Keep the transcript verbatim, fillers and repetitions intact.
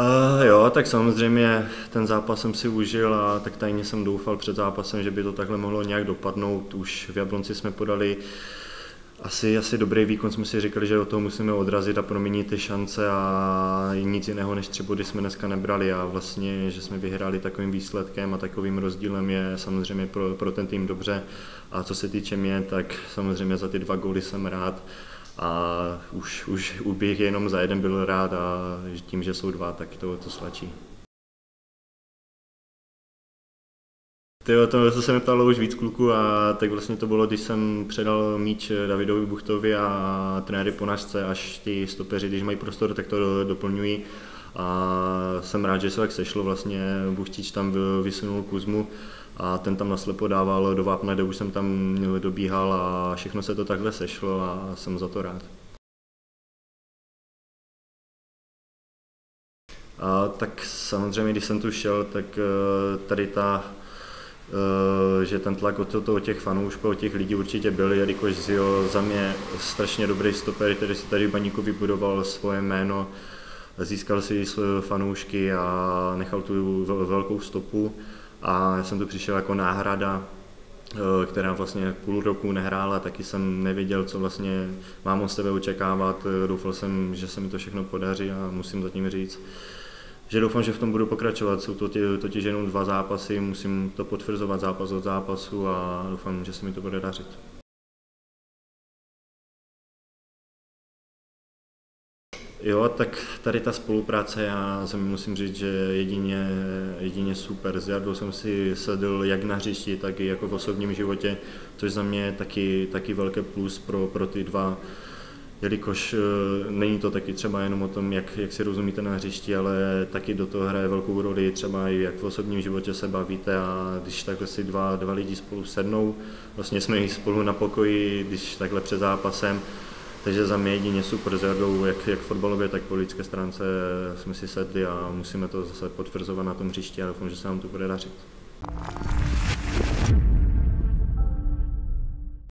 Uh, jo, tak samozřejmě ten zápas jsem si užil a tak tajně jsem doufal před zápasem, že by to takhle mohlo nějak dopadnout. Už v Jablonci jsme podali asi, asi dobrý výkon, jsme si říkali, že od toho musíme odrazit a proměnit ty šance a nic jiného než tři body jsme dneska nebrali a vlastně, že jsme vyhráli takovým výsledkem a takovým rozdílem je samozřejmě pro, pro ten tým dobře. A co se týče mě, tak samozřejmě za ty dva góly jsem rád. A už, už bych jenom za jeden byl rád a tím, že jsou dva, tak to, to stačí. Tyjo, to, to se mi ptalo už víc kluků a tak vlastně to bylo, když jsem předal míč Davidovi Buchtovi a trenéry Ponařce, až ti stopeři, když mají prostor, tak to doplňují. A jsem rád, že se tak sešlo, vlastně Buchtič tam vysunul Kuzmu a ten tam naslepo dával do vápna, kde už jsem tam dobíhal a všechno se to takhle sešlo a jsem za to rád. A tak samozřejmě, když jsem tu šel, tak tady ta, že ten tlak od, toho, od těch fanoušků, od těch lidí určitě byl, jelikož Zio za mě strašně dobrý stoper, který si tady v Baníku vybudoval svoje jméno, získal si své fanoušky a nechal tu velkou stopu. A já jsem tu přišel jako náhrada, která vlastně půl roku nehrála, taky jsem nevěděl, co vlastně mám od sebe očekávat. Doufal jsem, že se mi to všechno podaří a musím zatím říct, že doufám, že v tom budu pokračovat. Jsou to totiž jenom dva zápasy, musím to potvrzovat zápas od zápasu a doufám, že se mi to bude dařit. Jo, tak tady ta spolupráce, já jsem musím říct, že jedině, jedině super. S Jardou jsem si sedl jak na hřišti, tak i jako v osobním životě, což za mě je taky, taky velké plus pro, pro ty dva, jelikož není to taky třeba jenom o tom, jak, jak si rozumíte na hřišti, ale taky do toho hraje velkou roli třeba i jak v osobním životě se bavíte a když takhle si dva, dva lidi spolu sednou, vlastně jsme i spolu na pokoji, když takhle před zápasem. Takže za mě jedině super s Jardou, jak, jak fotbalově, tak po lidské stránce jsme si sedli a musíme to zase potvrzovat na tom hřišti a doufám, že se nám to bude dařit.